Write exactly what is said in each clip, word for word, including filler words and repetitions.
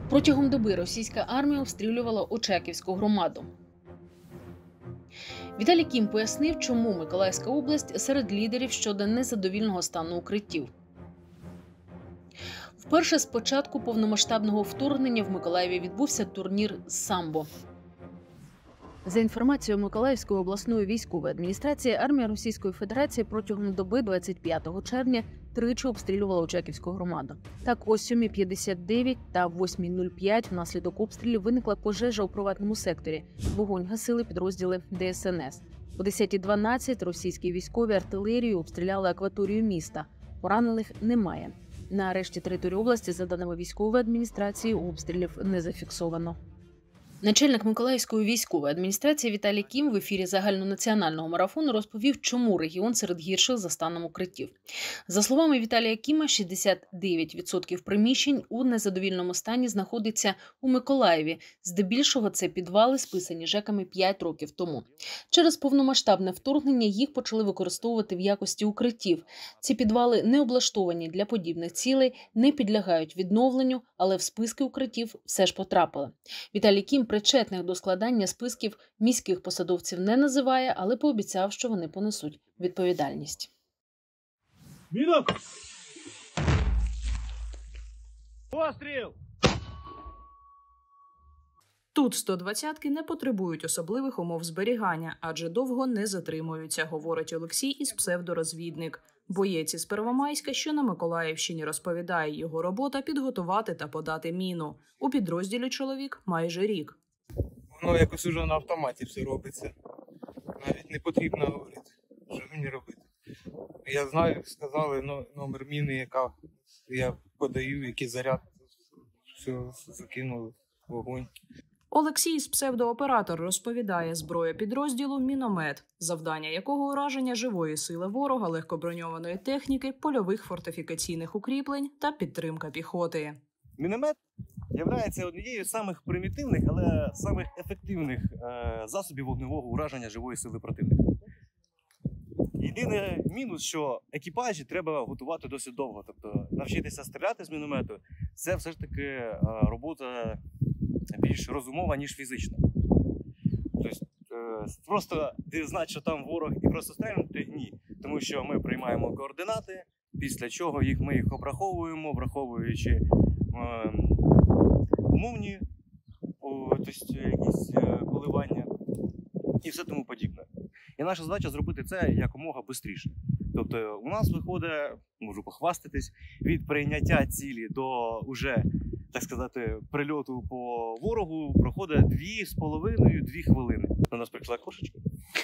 Протягом доби російська армія обстрілювала Очаківську громаду. Віталій Кім пояснив, чому Миколаївська область серед лідерів щодо незадовільного стану укриттів. Вперше з початку повномасштабного вторгнення в Миколаєві відбувся турнір з самбо. За інформацією Миколаївської обласної військової адміністрації, армія Російської Федерації протягом доби двадцять п'ятого червня тричі обстрілювала Очаківську громаду. Так, о сьомій п'ятдесят дев'ять та восьмій нуль п'ять внаслідок обстрілів виникла пожежа у приватному секторі. Вогонь гасили підрозділи Де Ес Ен Ес. О десятій дванадцять російські військові артилерією обстріляли акваторію міста. Поранених немає. На решті території області, за даними військової адміністрації, обстрілів не зафіксовано. Начальник Миколаївської військової адміністрації Віталій Кім в ефірі загальнонаціонального марафону розповів, чому регіон серед гірших за станом укриттів. За словами Віталія Кіма, шістдесят дев'ять відсотків приміщень у незадовільному стані знаходиться у Миколаєві. Здебільшого це підвали, списані ЖЕКами п'ять років тому. Через повномасштабне вторгнення їх почали використовувати в якості укриттів. Ці підвали не облаштовані для подібних цілей, не підлягають відновленню, але в списки укриттів все ж потрапили. Віталій Кім причетних до складання списків міських посадовців не називає, але пообіцяв, що вони понесуть відповідальність. Міна! Постріл! Тут сто двадцятки не потребують особливих умов зберігання, адже довго не затримуються, говорить Олексій із псевдорозвідник. Боєць із Первомайська, що на Миколаївщині, розповідає, його робота – підготувати та подати міну. У підрозділі чоловік майже рік. Воно якось уже на автоматі все робиться. Навіть не потрібно говорити, що мені робити. Я знаю, сказали ну, номер міни, яка я подаю, який заряд, все закинули, вогонь. Олексій із псевдооператор розповідає, зброя підрозділу – міномет, завдання якого ураження живої сили ворога, легкоброньованої техніки, польових фортифікаційних укріплень та підтримка піхоти. Міномет є однією з самих примітивних, але самих ефективних е, засобів вогневого ураження живої сили противника. Єдиний мінус, що екіпажі треба готувати досить довго. Тобто навчитися стріляти з міномету – це все ж таки е, робота більш розумова, ніж фізична. Тобто е, просто знати, що там ворог і просто стрельнути – ні. Тому що ми приймаємо координати, після чого їх, ми їх обраховуємо, враховуючи е, умовні, о, тобто якісь коливання і все тому подібне. І наша задача зробити це якомога швидше. Тобто у нас виходить, можу похвастатись, від прийняття цілі до уже, так сказати, прильоту по ворогу проходить дві з половиною - дві хвилини. У нас прийшла кошечка.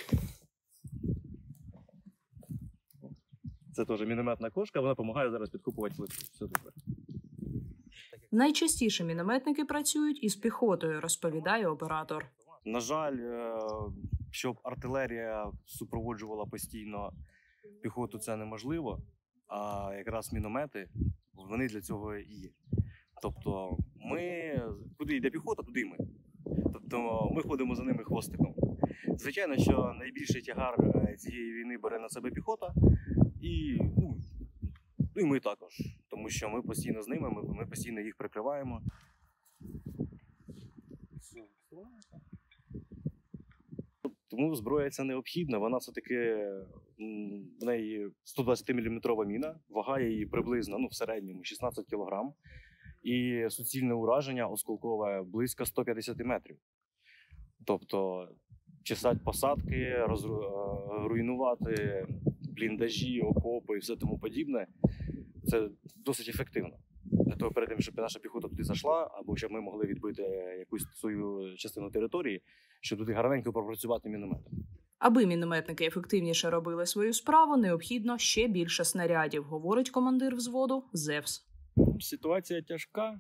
Це теж мінометна кошка, вона допомагає зараз підкупувати плитку. Все добре. Найчастіше мінометники працюють із піхотою, розповідає оператор. На жаль, щоб артилерія супроводжувала постійно піхоту, це неможливо, а якраз міномети, вони для цього і є. Тобто ми, куди йде піхота, туди і ми. Тобто ми ходимо за ними хвостиком. Звичайно, що найбільший тягар цієї війни бере на себе піхота, і, ну, і ми також, тому що ми постійно з ними, ми, ми постійно їх прикриваємо. Тому зброя ця необхідна, вона все-таки, в неї сто двадцятиміліметрова міна, вага її приблизно, ну в середньому шістнадцять кілограм, і суцільне ураження осколкове близько ста п'ятдесяти метрів. Тобто чесати посадки, розру... руйнувати бліндажі, окопи і все тому подібне, це досить ефективно. Для того, перед тим, щоб наша піхота туди зайшла, або щоб ми могли відбити якусь свою частину території, щоб туди гарненько пропрацювати мінометом. Аби мінометники ефективніше робили свою справу, необхідно ще більше снарядів, говорить командир взводу Зевс. Ситуація тяжка,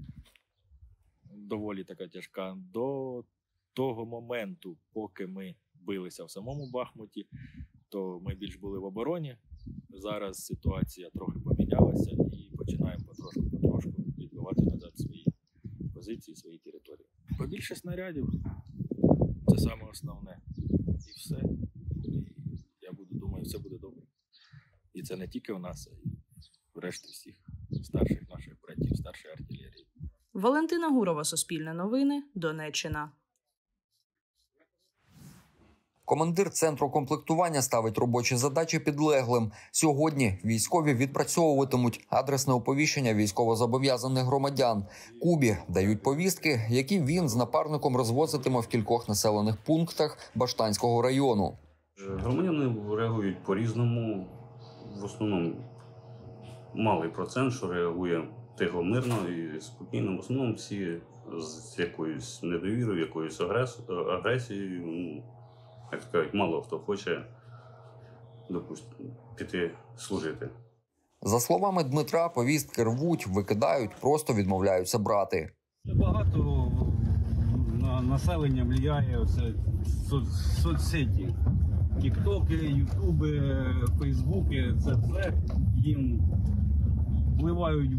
доволі така тяжка, до того моменту, поки ми билися в самому Бахмуті, то ми більш були в обороні. Зараз ситуація трохи помінялася і починаємо потрошку-потрошку відбивати назад свої позиції, свої території. Побільше снарядів – це саме основне. І все. І я буду, думаю, все буде добре. І це не тільки у нас, а й в решті всіх старших наших братів, старшої артилерії. Валентина Гурова, Суспільне новини, Донеччина. Командир центру комплектування ставить робочі задачі підлеглим. Сьогодні військові відпрацьовуватимуть адресне оповіщення військовозобов'язаних громадян. Кубі дають повістки, які він з напарником розвозитиме в кількох населених пунктах Баштанського району. Громадяни реагують по-різному. В основному малий процент, що реагує тихо, мирно і спокійно. В основному всі з якоюсь недовірою, якоюсь агресією. Ну, як кажуть, мало хто хоче, допустимо, піти служити. За словами Дмитра, повістки рвуть, викидають, просто відмовляються брати. Багато на населення впливає оце соц- соцсеті. Тіктоки, ютуби, фейсбуки, це все їм впливають,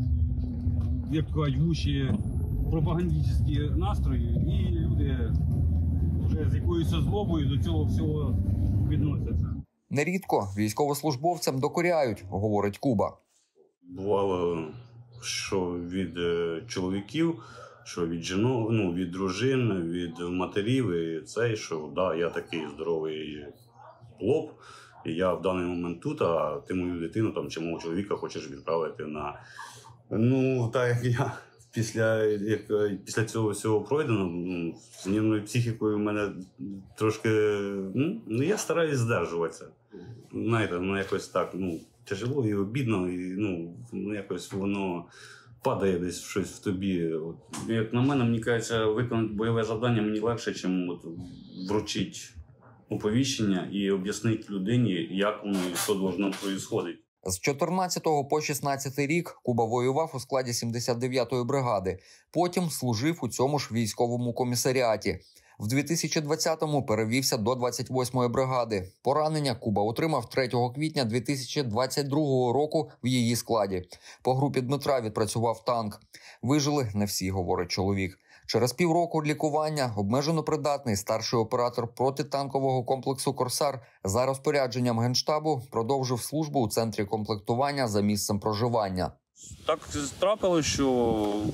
як кажуть, в уші пропагандистські настрої, і люди вже з якоюсь злобою до цього всього відносяться. Нерідко військовослужбовцям докоряють, говорить Куба. Бувало, що від е, чоловіків, що від жінок, ну, від дружин, від матерів, і цей, що да, я такий здоровий хлоп, і я в даний момент тут, а ти мою дитину там, чи мого чоловіка хочеш відправити на... Ну, так як я після, як, після цього всього пройдено, ну, з нервною психікою в мене трошки... Ну, я стараюсь здержуватися. Знаєте, воно якось так, ну, тяжело і обідно, і, ну, ну, якось воно падає десь щось в тобі. От, як на мене, мені кажеться, виконати бойове завдання мені легше, ніж вручити оповіщення і об'яснити людині, як воно і що должно відбуватися. З чотирнадцятого по шістнадцятий рік Куба воював у складі сімдесят дев'ятої бригади. Потім служив у цьому ж військовому комісаріаті. В дві тисячі двадцятому перевівся до двадцять восьмої бригади. Поранення Куба отримав третього квітня дві тисячі двадцять другого року в її складі. По групі Дмитра відпрацював танк. Вижили не всі, говорить чоловік. Через півроку лікування обмежено придатний старший оператор протитанкового комплексу «Корсар» за розпорядженням Генштабу продовжив службу у центрі комплектування за місцем проживання. Так трапилося, що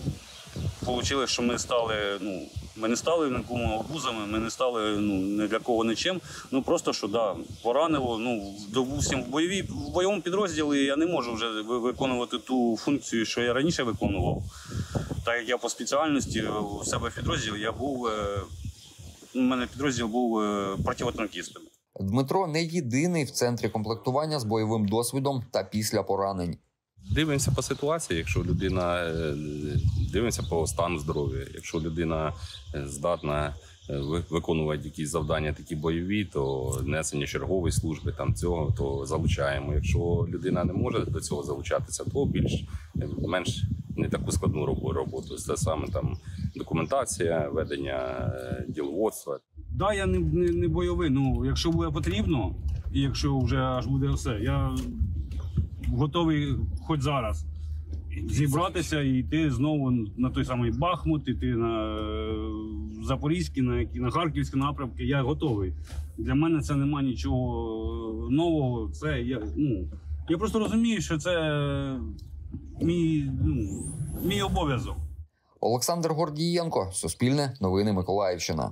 вийшло, що ми стали, ну, ми не стали нікому обузами, ми не стали, ну, ні для кого нічим. Ну, просто, що, да, поранило, ну, допустим, в, бойовій, в бойовому підрозділі я не можу вже виконувати ту функцію, що я раніше виконував. Так як я по спеціальності у себе в підрозділі, я був, у мене підрозділ був противотанкістом. Дмитро не єдиний в центрі комплектування з бойовим досвідом та після поранень. Дивимося по ситуації, якщо людина, дивимося по стану здоров'я. Якщо людина здатна виконувати якісь завдання такі бойові, то несення чергової служби там цього, то залучаємо. Якщо людина не може до цього залучатися, то більш менш не таку складну роботу. Це саме там документація, ведення діловодства. Да, я не, не, не бойовий. Ну, якщо буде потрібно, і якщо вже аж буде все, я готовий хоч зараз зібратися і йти знову на той самий Бахмут, йти на Запорізький, на, на Харківські напрямки. Я готовий. Для мене це нема нічого нового. Це я, ну, я просто розумію, що це мій, ну, мій обов'язок. Олександр Гордієнко, Суспільне, новини Миколаївщина.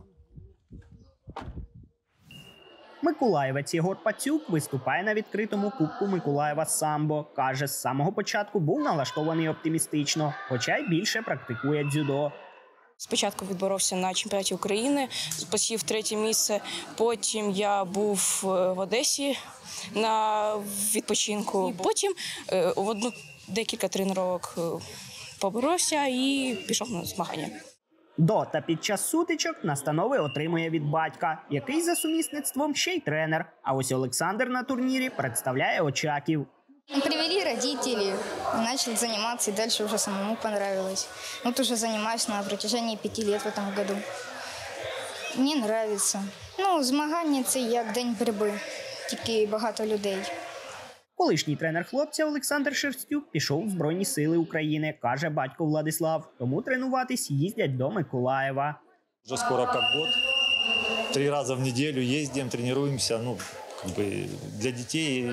Миколаївець Єгор Пацюк виступає на відкритому Кубку Миколаєва самбо. Каже, з самого початку був налаштований оптимістично, хоча й більше практикує дзюдо. Спочатку відборовся на чемпіонаті України, посів третє місце. Потім я був в Одесі на відпочинку. Потім в одну декілька тренувань поборовся і пішов на змагання. До та під час сутичок настанови отримує від батька, який за сумісництвом ще й тренер. А ось Олександр на турнірі представляє Очаків. Привели родители, начали заниматься, и дальше уже самому понравилось. Вот уже занимаюсь на протяжении пяти лет в этом году. Мне нравится. Ну, змагання – це як день боротьби, тільки багато людей. Колишній тренер хлопця Олександр Шерстюк пішов в Збройні сили України, каже батько Владислав. Тому тренуватись їздять до Миколаєва. Вже скоро як год. Три рази в неділю їздимо, тренуємося. Ну, как бы для дітей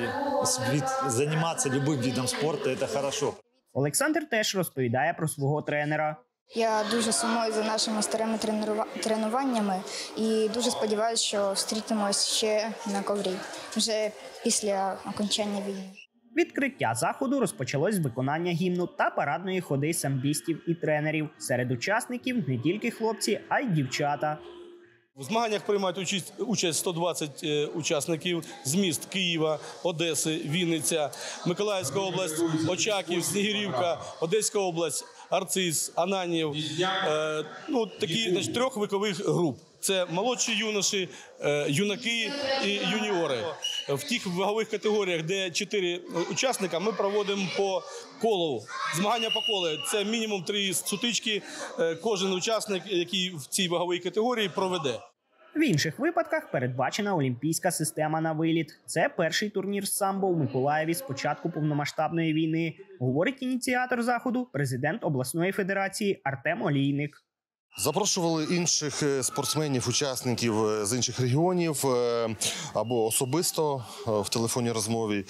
займатися будь-яким видом спорту – це добре. Олександр теж розповідає про свого тренера. Я дуже сумую за нашими старими тренуваннями і дуже сподіваюся, що зустрінемось ще на коврі, вже після окончання війни. Відкриття заходу розпочалось з виконання гімну та парадної ходи самбістів і тренерів. Серед учасників не тільки хлопці, а й дівчата. В змаганнях приймають участь, участь сто двадцять е, учасників з міст Києва, Одеси, Вінниця, Миколаївська область, Очаків, Снігирівка, Одеська область, Арциз, Ананів. Е, ну, такі, значить, трьох вікових груп. Це молодші юноші, е, юнаки і юніори. В тих вагових категоріях, де чотири учасника, ми проводимо по колу. Змагання по колу. Це мінімум три сутички. Е, кожен учасник, який в цій ваговій категорії, проведе. В інших випадках передбачена олімпійська система на виліт. Це перший турнір з самбо у Миколаєві з початку повномасштабної війни, говорить ініціатор заходу, президент обласної федерації Артем Олійник. Запрошували інших спортсменів, учасників з інших регіонів або особисто в телефонній розмові,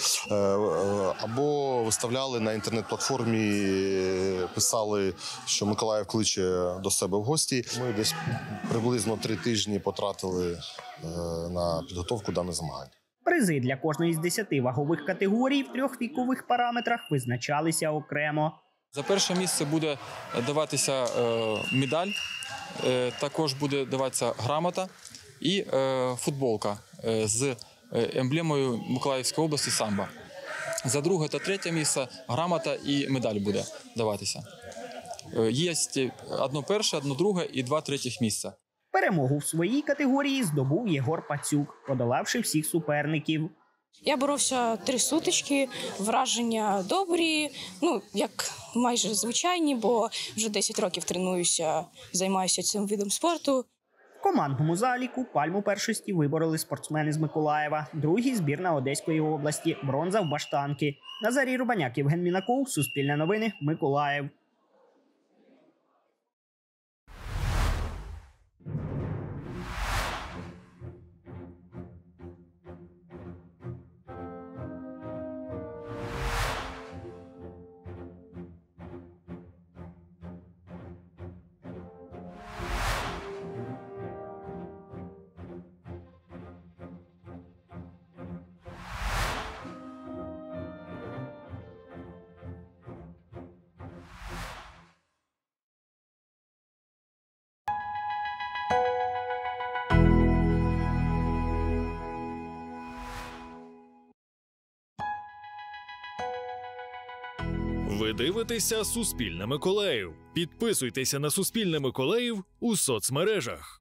або виставляли на інтернет-платформі, писали, що Миколаїв кличе до себе в гості. Ми десь приблизно три тижні потратили на підготовку даних змагань. Призи для кожної з десяти вагових категорій в трьох вікових параметрах визначалися окремо. За перше місце буде даватися е, медаль, е, також буде даватися грамота і е, футболка е, з емблемою Миколаївської області самбо. За друге та третє місце грамота і медаль буде даватися. Е, є одно перше, одно друге і два третіх місця. Перемогу в своїй категорії здобув Єгор Пацюк, подолавши всіх суперників. Я боровся три сутички, враження добрі, ну, як майже звичайні, бо вже десять років тренуюся, займаюся цим видом спорту. В командному заліку пальму першості вибороли спортсмени з Миколаєва, другий – збірна Одеської області, бронза в баштанки. Назарій Рубаняк, Євген Мінаков, Суспільне новини, Миколаїв. Ви дивитеся «Суспільне Миколаїв». Підписуйтеся на «Суспільне Миколаїв» у соцмережах.